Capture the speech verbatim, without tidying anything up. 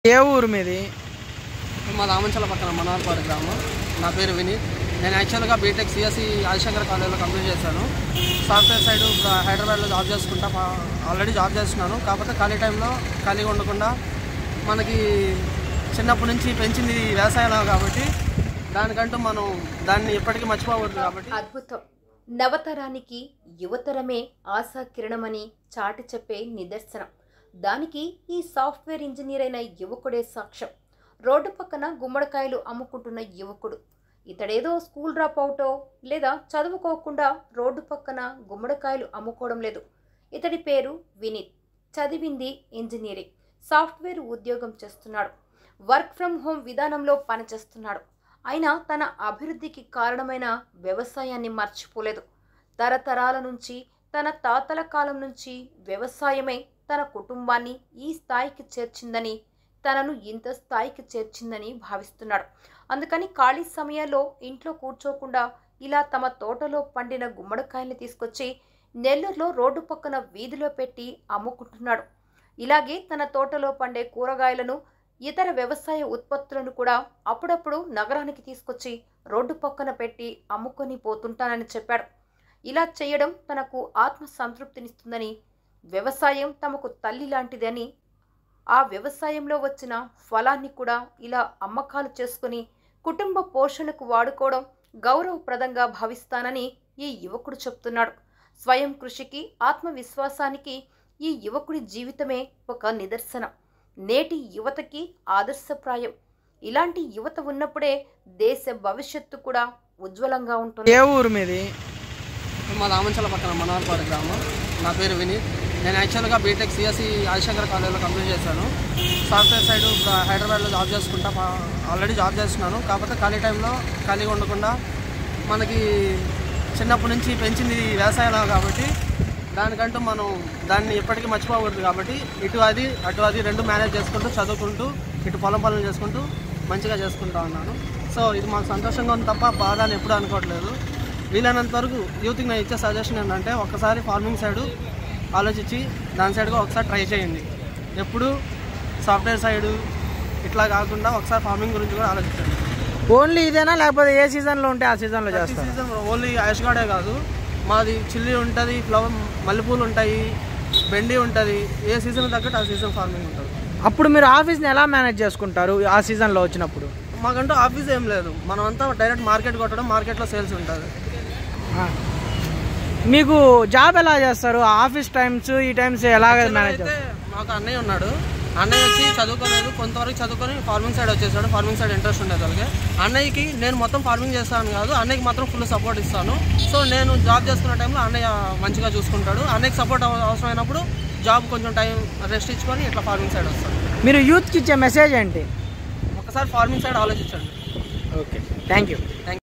ఏ ఊరు మీది? మా రామంచల పక్కన మనోహర్పాడు గ్రామం. నా పేరు వినీత్. నేను యాక్చువల్గా బీటెక్ సిఎస్సి ఆదిశంకర్ కాలేజ్లో కంప్లీట్ చేశాను. సాఫ్ట్వేర్ సైడ్ హైదరాబాద్లో జాబ్ చేసుకుంటా ఆల్రెడీ జాబ్ చేస్తున్నాను. కాకపోతే ఖాళీ టైంలో ఖాళీగా ఉండకుండా మనకి చిన్నప్పటి నుంచి పెంచింది వ్యవసాయం కాబట్టి దానికంటూ మనం దాన్ని ఎప్పటికీ మర్చిపోకూడదు కాబట్టి. అద్భుతం. నవతరానికి యువతరమే ఆశా కిరణమని చాటి చెప్పే నిదర్శనం. దానికి ఈ సాఫ్ట్వేర్ ఇంజనీర్ అయిన యువకుడే సాక్ష్యం. రోడ్డు పక్కన గుమ్మడికాయలు అమ్ముకుంటున్న యువకుడు. ఇతడేదో స్కూల్ డ్రాప్ అవుటో లేదా చదువుకోకుండా రోడ్డు పక్కన గుమ్మడికాయలు అమ్ముకోవడం లేదు. ఇతడి పేరు వినీత్. చదివింది ఇంజనీరింగ్. సాఫ్ట్వేర్ ఉద్యోగం చేస్తున్నాడు. వర్క్ ఫ్రమ్ హోమ్ విధానంలో పనిచేస్తున్నాడు. అయినా తన అభివృద్ధికి కారణమైన వ్యవసాయాన్ని మర్చిపోలేదు. తరతరాల నుంచి, తన తాతల కాలం నుంచి వ్యవసాయమే తన కుటుంబాన్ని ఈ స్థాయికి చేర్చిందని, తనను ఇంత స్థాయికి చేర్చిందని భావిస్తున్నాడు. అందుకని ఖాళీ సమయాల్లో ఇంట్లో కూర్చోకుండా ఇలా తమ తోటలో పండిన గుమ్మడికాయల్ని తీసుకొచ్చి నెల్లూరులో రోడ్డు పక్కన వీధిలో పెట్టి అమ్ముకుంటున్నాడు. ఇలాగే తన తోటలో పండే కూరగాయలను, ఇతర వ్యవసాయ ఉత్పత్తులను కూడా అప్పుడప్పుడు నగరానికి తీసుకొచ్చి రోడ్డు పక్కన పెట్టి అమ్ముకొని పోతుంటానని చెప్పాడు. ఇలా చేయడం తనకు ఆత్మ సంతృప్తినిస్తుందని, వ్యవసాయం తమకు తల్లి లాంటిదని, ఆ వ్యవసాయంలో వచ్చిన ఫలాన్ని కూడా ఇలా అమ్మకాలు చేసుకుని కుటుంబ పోషణకు వాడుకోవడం గౌరవప్రదంగా భావిస్తానని ఈ యువకుడు చెప్తున్నాడు. స్వయం కృషికి, ఆత్మవిశ్వాసానికి ఈ యువకుడి జీవితమే ఒక నిదర్శనం. నేటి యువతకి ఆదర్శప్రాయం. ఇలాంటి యువత ఉన్నప్పుడే దేశ భవిష్యత్తు కూడా ఉజ్వలంగా ఉంటుంది. ఏ ఊరు మీది? మా రామంచల పక్కన మనోహర్పాడు గ్రామం. నా పేరు వినీత్. నేను యాక్చువల్గా బీటెక్ సిఎస్సి ఆదిశంకర్ కాలేజ్లో కంప్లీట్ చేశాను. సాఫ్ట్వేర్ సైడ్ హైదరాబాద్లో జాబ్ చేసుకుంటా ఆల్రెడీ జాబ్ చేస్తున్నాను. కాకపోతే ఖాళీ టైంలో ఖాళీగా ఉండకుండా మనకి చిన్నప్పటి నుంచి పెంచింది వ్యవసాయం కాబట్టి దానికంటూ మనం దాన్ని ఎప్పటికీ మర్చిపోకూడదు కాబట్టి ఇటు అది అటు అది రెండు మేనేజ్ చేసుకుంటూ చదువుకుంటూ ఇటు పొలం పనులు చేసుకుంటూ మంచిగా చేసుకుంటా ఉన్నాను. సో ఇది మాకు సంతోషంగా ఉంది తప్ప బాధ అని ఎప్పుడూ అనుకోవట్లేదు. వీలైనంత వరకు యూత్కి నేను ఇచ్చే సజెషన్ ఏంటంటే ఒక్కసారి ఫార్మింగ్ సైడు ఆలోచించి దాని సైడ్గా ఒకసారి ట్రై చేయండి. ఎప్పుడు సాఫ్ట్వేర్ సైడు ఇట్లా కాకుండా ఒకసారి ఫార్మింగ్ గురించి కూడా ఆలోచించండి. ఓన్లీ ఇదేనా లేకపోతే ఏ సీజన్లో ఉంటే ఆ సీజన్లో చేస్తారు? సీజన్ ఓన్లీ ఆయుష్గాడే కాదు, మాది చిల్లీ ఉంటుంది, ఫ్లవర్ మల్లెపూలు ఉంటాయి, బెండి ఉంటుంది. ఏ సీజన్ తగ్గట్టు ఆ సీజన్ ఫార్మింగ్ ఉంటుంది. అప్పుడు మీరు ఆఫీస్ని ఎలా మేనేజ్ చేసుకుంటారు ఆ సీజన్లో వచ్చినప్పుడు? మాకంటూ ఆఫీస్ ఏం లేదు, మనం అంతా డైరెక్ట్ మార్కెట్ కొట్టడం, మార్కెట్లో సేల్స్ ఉంటుంది. మీకు జాబ్ ఎలా చేస్తారు? ఆఫీస్ టైమ్స్ ఈ టైమ్స్ ఎలాగ మేనేజ్? అయితే మాకు అన్నయ్య ఉన్నాడు. అన్నయ్య వచ్చి చదువుకోలేదు, కొంతవరకు చదువుకొని ఫార్మింగ్ సైడ్ వచ్చేసాడు. ఫార్మింగ్ సైడ్ ఇంట్రెస్ట్ ఉండేది వాళ్ళకి. అన్నయ్యకి నేను మొత్తం ఫార్మింగ్ చేస్తాను కాదు, అన్నయ్యకి మాత్రం ఫుల్ సపోర్ట్ ఇస్తాను. సో నేను జాబ్ చేసుకునే టైంలో అన్నయ్య మంచిగా చూసుకుంటాడు. అన్నయ్యకి సపోర్ట్ అవసరమైనప్పుడు జాబ్ కొంచెం టైం రెస్ట్ ఇచ్చుకొని ఇట్లా ఫార్మింగ్ సైడ్ వస్తాను. మీరు యూత్కి ఇచ్చే మెసేజ్ ఏంటి? ఒకసారి ఫార్మింగ్ సైడ్ ఆలోచించండి. Okay, thank you. థ్యాంక్